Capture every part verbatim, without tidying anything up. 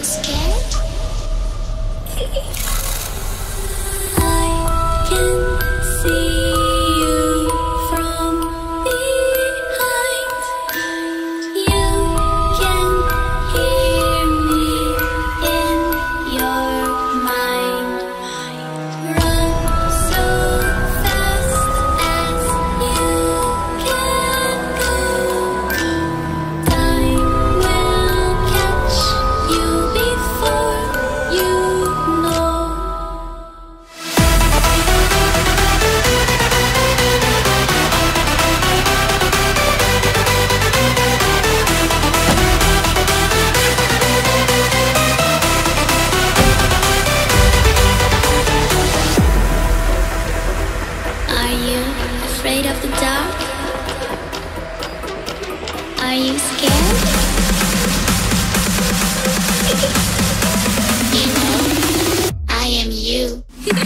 you scared? I can see you from behind. You can hear me in your mind. Run so fast as you can go. Time will catch you before you know. Are you afraid of the dark? Are you scared? You know, I am you.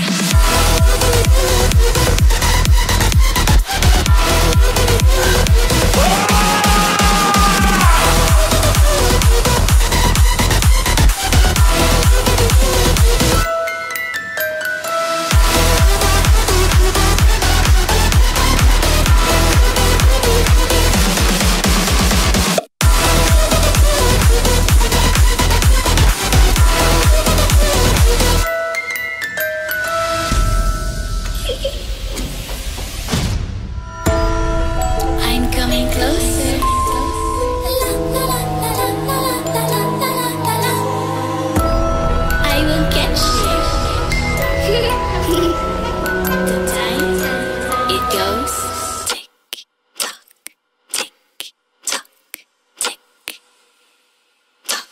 I'm coming closer. I will catch you. The time it goes tick tock, tick tock, tick tock.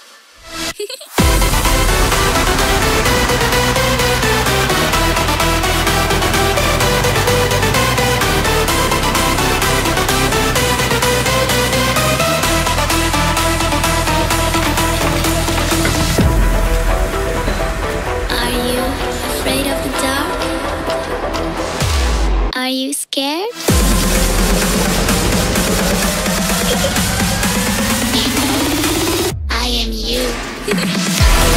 Are you afraid of the dark? Are you scared? You know, I am you.